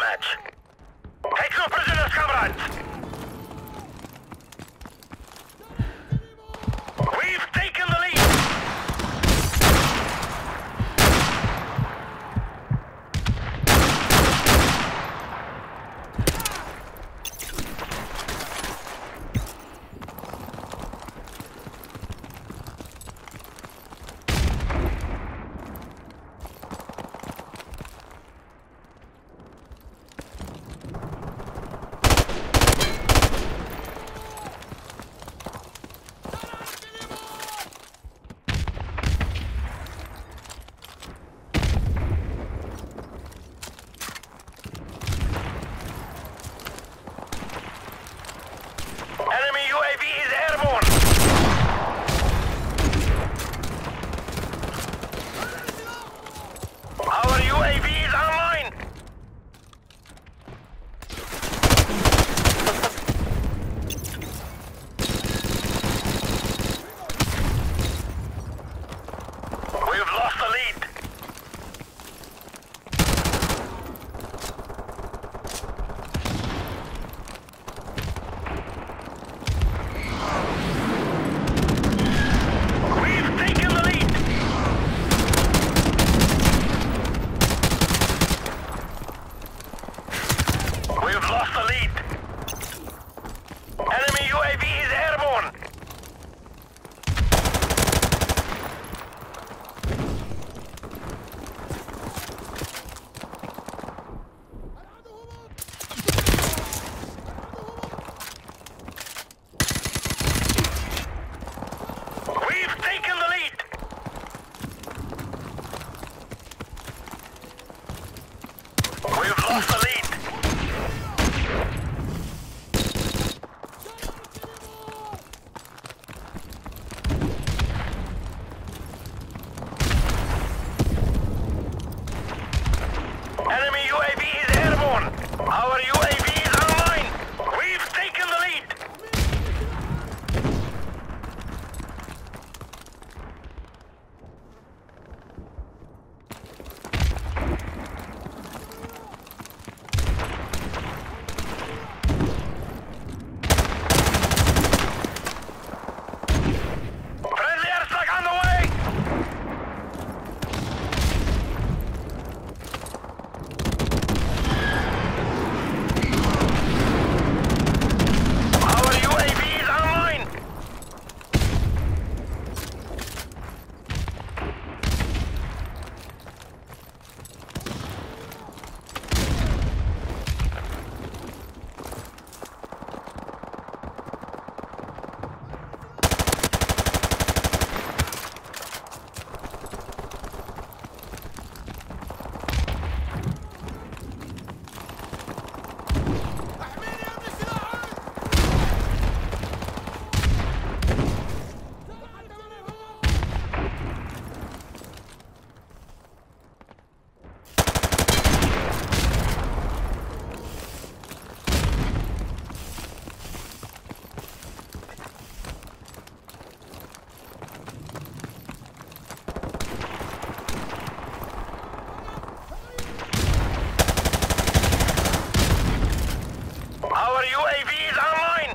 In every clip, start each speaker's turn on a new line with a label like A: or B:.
A: deathmatch. Take no prisoners, comrades! We've taken the lead! Enemy UAV is airborne! Our UAV is online! We've lost the lead! We've taken the lead! We've lost the lead! Enemy UAV is airborne! We've taken the lead! We've lost the lead! Enemy UAV is airborne! Our UAV is online! We've taken the lead! Friendly airstrike on the way! Our UAV is online! Our UAV is online!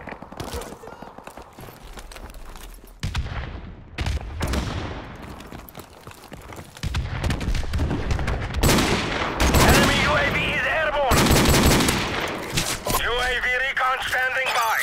A: Enemy UAV is airborne! UAV recon standing by!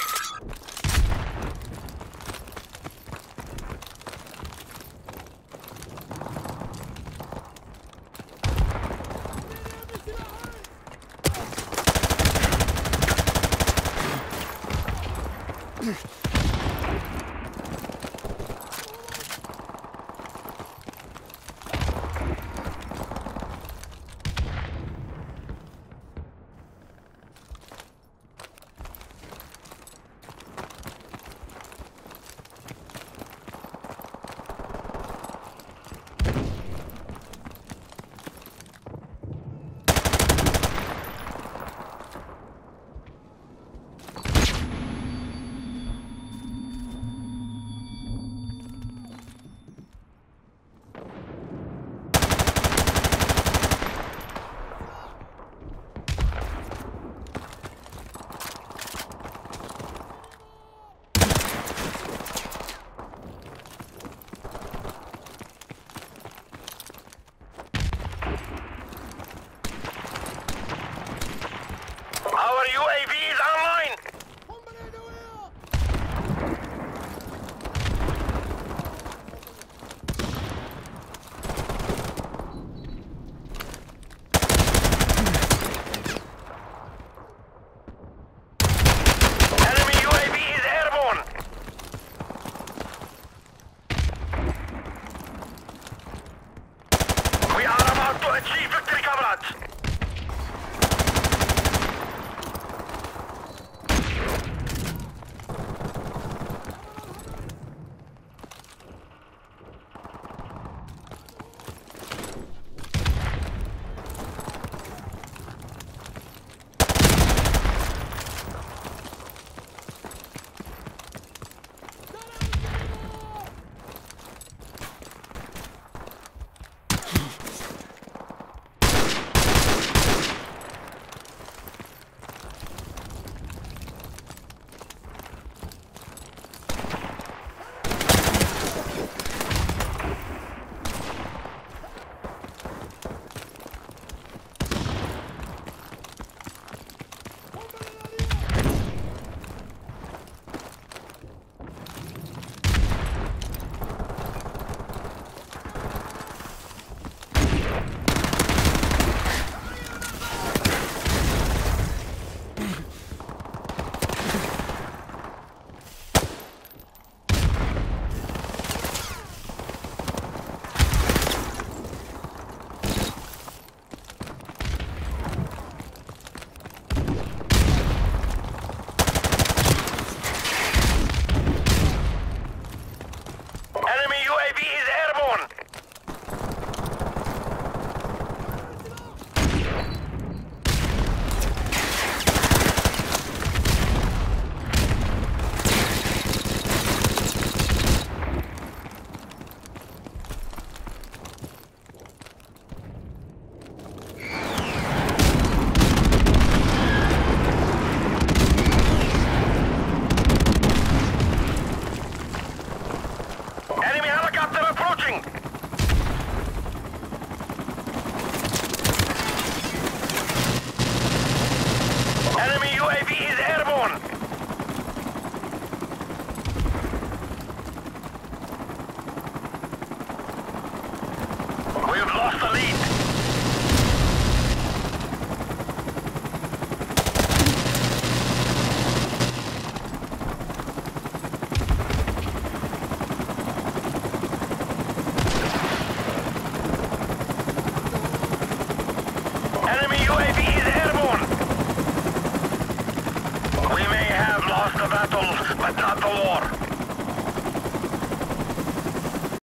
A: is airborne. We've lost the lead. Enemy UAV is airborne. We may have lost the battle, but not the war.